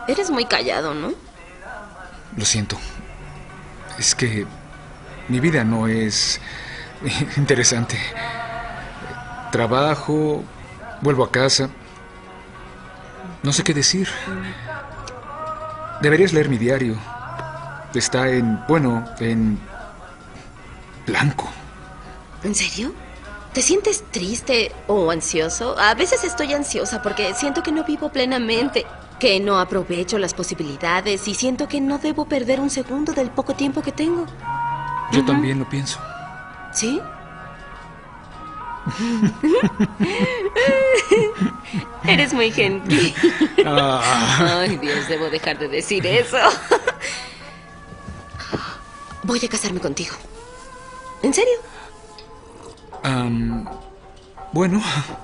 Eres muy callado, ¿no? Lo siento. Es que mi vida no es interesante. Trabajo, vuelvo a casa. No sé qué decir. Deberías leer mi diario. Está en blanco. ¿En serio? ¿Te sientes triste o ansioso? A veces estoy ansiosa porque siento que no vivo plenamente, que no aprovecho las posibilidades y siento que no debo perder un segundo del poco tiempo que tengo. Yo también lo pienso. ¿Sí? Eres muy gentil. Ay, Dios, debo dejar de decir eso. Voy a casarme contigo. ¿En serio? Bueno.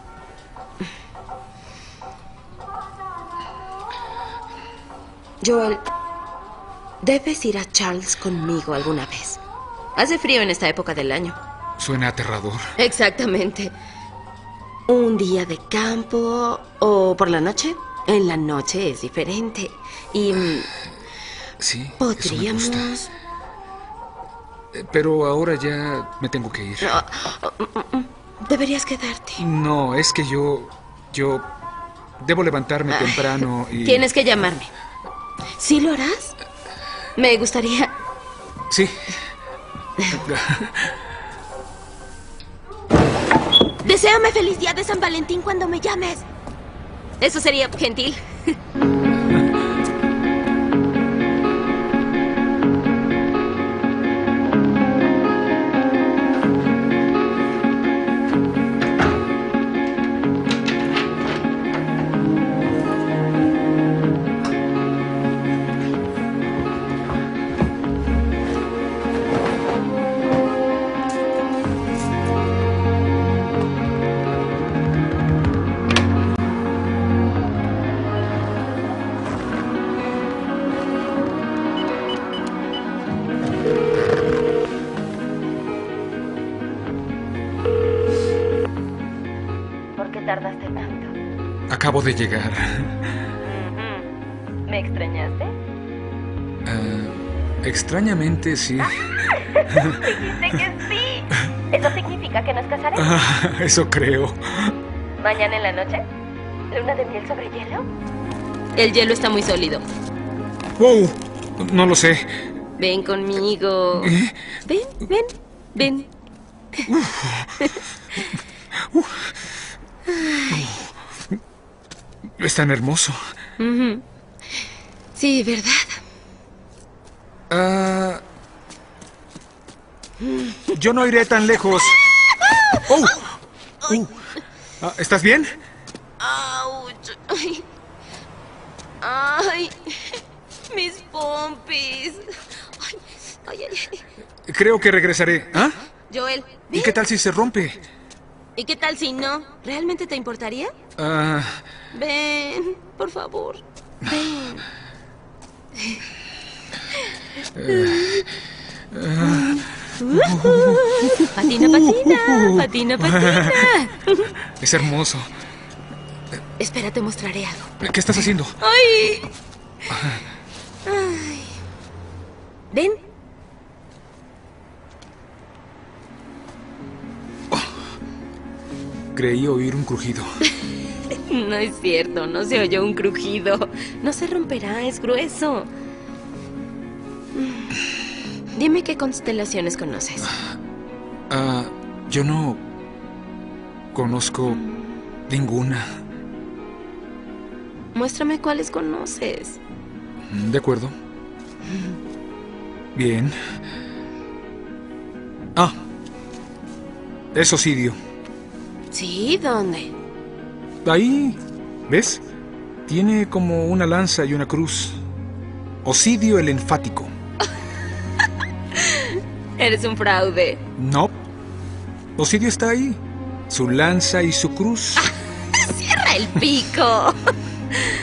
Joel, debes ir a Charles conmigo alguna vez. Hace frío en esta época del año. Suena aterrador. Exactamente. Un día de campo o por la noche. En la noche es diferente. Y sí, podríamos... eso me gusta. Pero ahora ya me tengo que ir. Deberías quedarte. No, es que yo debo levantarme temprano y... Tienes que llamarme. ¿Sí lo harás? Me gustaría... Sí. Deséame feliz día de San Valentín cuando me llames. Eso sería gentil. ¿Tardaste tanto? Acabo de llegar. ¿Me extrañaste? Extrañamente, sí. Dijiste que sí. ¿Eso significa que nos casaremos? Eso creo. ¿Mañana en la noche? ¿Luna de miel sobre hielo? El hielo está muy sólido. ¡Wow! No lo sé. Ven conmigo. Ven. Es tan hermoso. Sí, ¿verdad? Yo no iré tan lejos. ¿Estás bien? Ay, mis pompis. Ay. Creo que regresaré. ¿Ah? Joel, ¿y qué tal si se rompe? ¿Y qué tal si no? ¿Realmente te importaría? Ven, por favor. Ven. Patina. Es hermoso. Espera, te mostraré algo. ¿Qué estás haciendo? Ay. Ven. Creí oír un crujido. No es cierto, no se oyó un crujido. No se romperá, es grueso. Dime qué constelaciones conoces. Yo no conozco ninguna. Muéstrame cuáles conoces. De acuerdo. Bien. Es Osidio. ¿Sí? ¿Dónde? Ahí, ¿ves? Tiene como una lanza y una cruz. Osidio el enfático. Eres un fraude. No. Osidio está ahí. Su lanza y su cruz. ¡Cierra el pico!